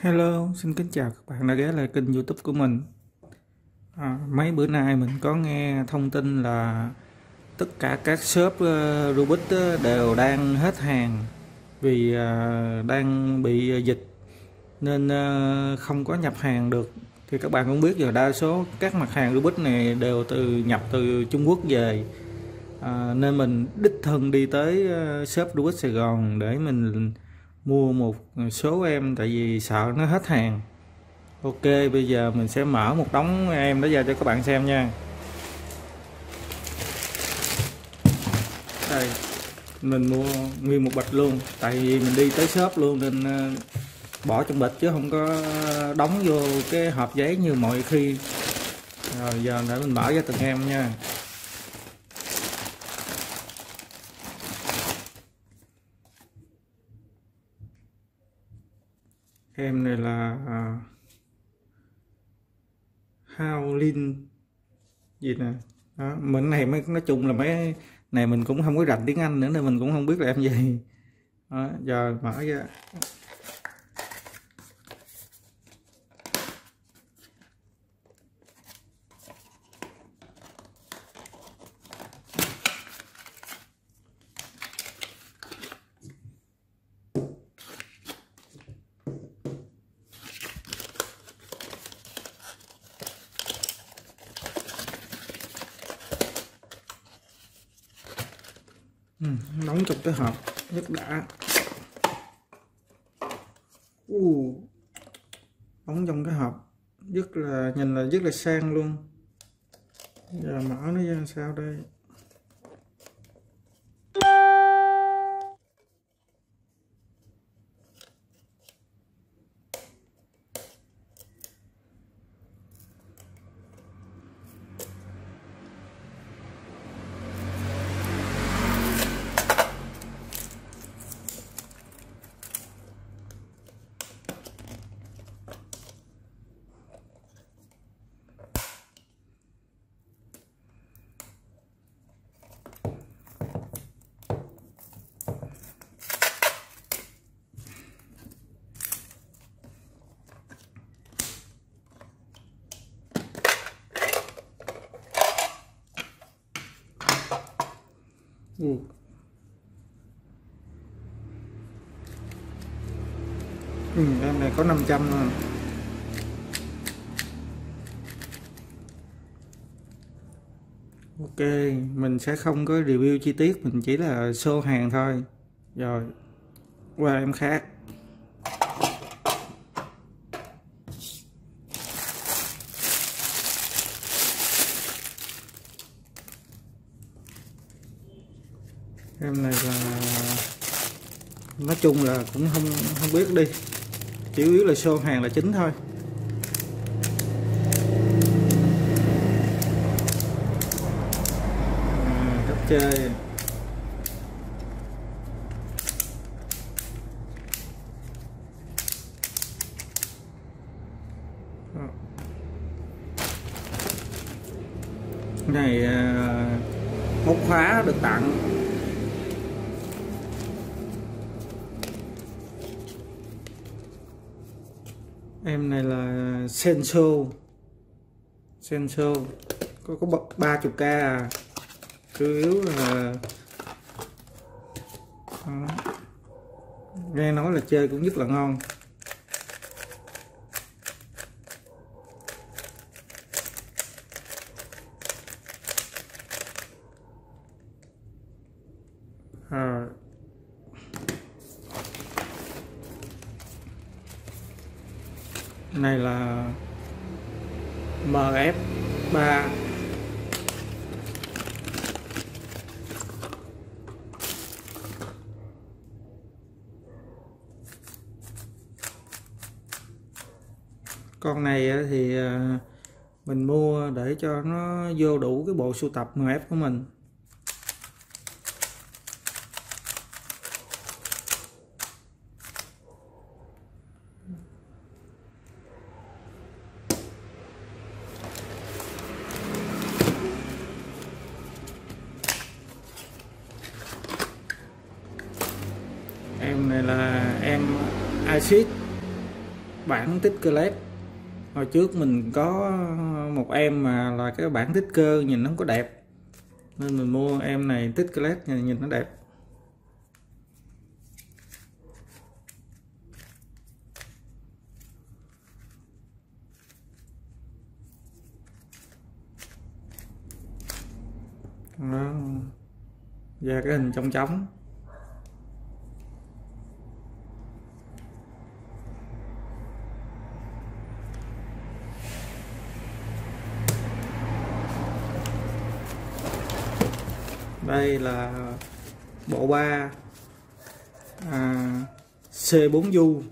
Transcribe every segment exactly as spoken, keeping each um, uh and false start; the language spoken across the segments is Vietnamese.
Hello, xin kính chào các bạn đã ghé lại kênh YouTube của mình. À, mấy bữa nay mình có nghe thông tin là tất cả các shop uh, Rubik uh, đều đang hết hàng vì uh, đang bị dịch nên uh, không có nhập hàng được. Thì các bạn cũng biết rồi, đa số các mặt hàng Rubik này đều từ nhập từ Trung Quốc về. À, nên mình đích thân đi tới uh, shop Rubik Sài Gòn để mình mua một số em, tại vì sợ nó hết hàng. Ok, bây giờ mình sẽ mở một đống em đó ra cho các bạn xem nha. Đây, mình mua nguyên một bịch luôn, tại vì mình đi tới shop luôn nên bỏ trong bịch chứ không có đóng vô cái hộp giấy như mọi khi. Rồi giờ để mình mở ra từng em nha. Em này là Howlin gì nè đó. Mình này mới nói chung là mấy này mình cũng không có rành tiếng Anh nữa nên mình cũng không biết là em gì đó. Giờ mở ra ừ, đóng trong cái hộp rất đã. uh, đóng trong cái hộp rất là nhìn là rất là sang luôn. Giờ mở nó ra sao đây. Ừ. Ừ, em này có năm trăm rồi. Ok, mình sẽ không có review chi tiết, mình chỉ là show hàng thôi. Rồi, qua em khác. Em này là nói chung là cũng không không biết đi, chỉ yếu là show hàng là chính thôi. À, cách chơi này, móc khóa được tặng. Em này là Senso Senso có có ba mươi k à, chủ yếu là đó. Nghe nói là chơi cũng rất là ngon. À, này là em ép ba. Con này thì mình mua để cho nó vô đủ cái bộ sưu tập em ép của mình. Em này là em acid bản tích cơ led. Hồi trước mình có một em mà là cái bản tích cơ nhìn nó không có đẹp, nên mình mua em này tích cơ led nhìn, nhìn nó đẹp. Đó, ra cái hình trong trống. Đây là bộ ba à, C bốn du.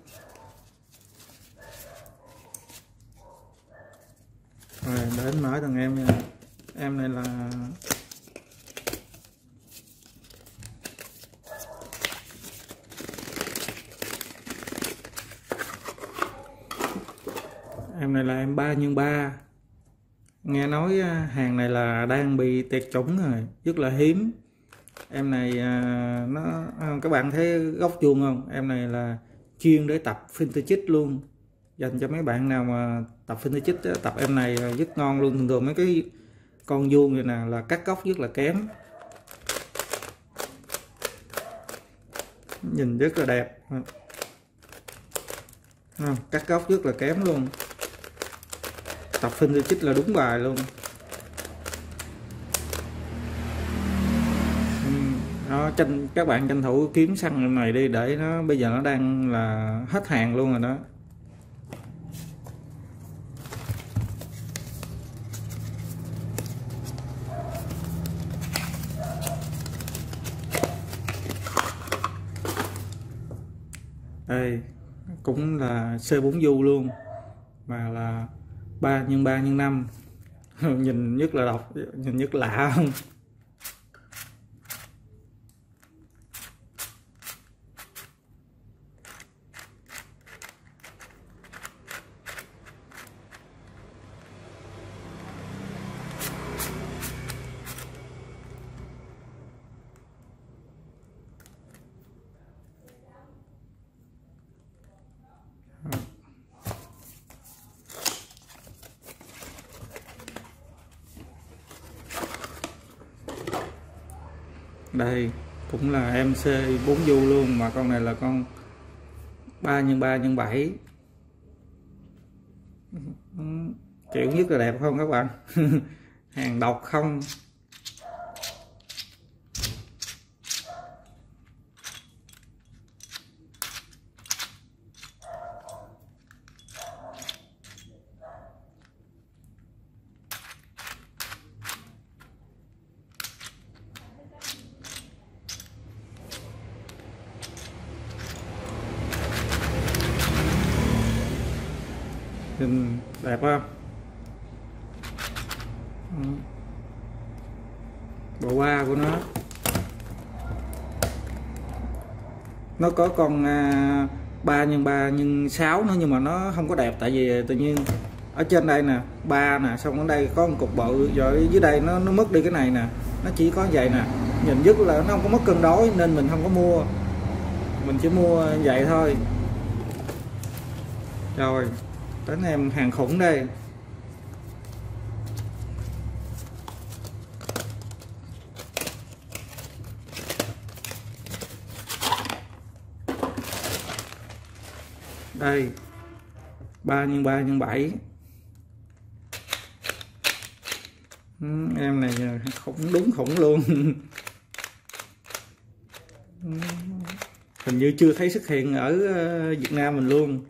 Rồi đến mở thằng em nha. Em này là em này là em ba nhân ba. Nghe nói hàng này là đang bị tuyệt chủng rồi, rất là hiếm. Em này nó các bạn thấy góc vuông không? Em này là chuyên để tập vintage luôn, dành cho mấy bạn nào mà tập vintage tập em này rất ngon luôn. Thường thường mấy cái con vuông này nè là cắt góc rất là kém, nhìn rất là đẹp, cắt góc rất là kém luôn. Tập vintage là đúng bài luôn. Đó, tranh các bạn tranh thủ kiếm săn này đi, để nó bây giờ nó đang là hết hàng luôn rồi đó. Đây cũng là C bốn du luôn, mà là ba nhân ba nhân năm. Nhìn nhất là độc, nhìn nhất lạ không? Đây cũng là em C bốn du luôn, mà con này là con ba nhân ba nhân bảy. Kiểu nhất là đẹp không các bạn? Hàng độc không? Nhìn đẹp không? Bộ ba của nó nó có con ba nhân ba nhân sáu nữa, nhưng mà nó không có đẹp, tại vì tự nhiên ở trên đây nè ba nè, xong ở đây có một cục bự, rồi dưới đây nó nó mất đi cái này nè, nó chỉ có vậy nè, nhìn rất là nó không có mất cân đối, nên mình không có mua, mình chỉ mua vậy thôi. Rồi đến em hàng khủng đây. Đây ba nhân ba nhân bảy. Em này khủng, đúng khủng luôn. Hình như chưa thấy xuất hiện ở Việt Nam mình luôn.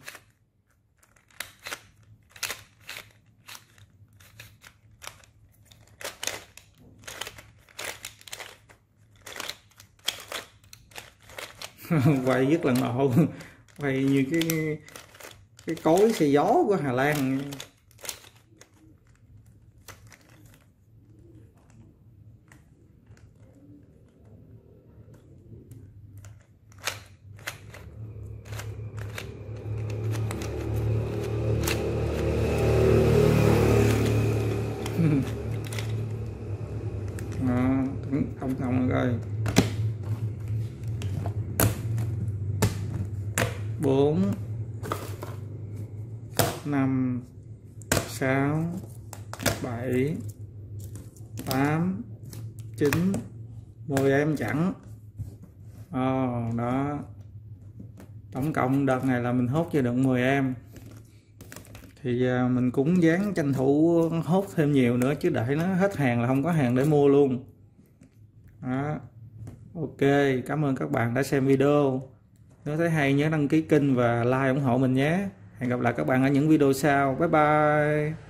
Quay rất là ngộ, quay như cái cái cối xe gió của Hà Lan. Đó, ông ông coi bốn năm, sáu, bảy, tám, chín, mười em chẳng. Ồ, đó. Tổng cộng đợt này là mình hốt cho được mười em. Thì mình cũng dáng tranh thủ hốt thêm nhiều nữa, chứ để nó hết hàng là không có hàng để mua luôn. Đó. Ok, cảm ơn các bạn đã xem video. Nếu thấy hay nhớ đăng ký kênh và like ủng hộ mình nhé. Hẹn gặp lại các bạn ở những video sau. Bye bye.